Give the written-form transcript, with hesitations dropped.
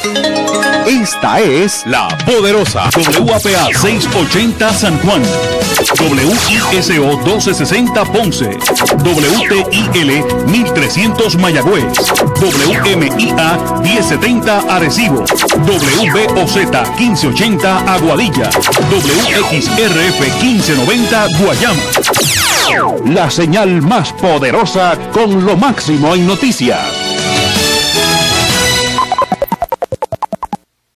Esta es La Poderosa. WAPA 680 San Juan, WISO 1260 Ponce, WTIL 1300 Mayagüez, WMIA 1070 Arecibo, WBOZ 1580 Aguadilla, WXRF 1590 Guayama. La señal más poderosa con lo máximo en noticias.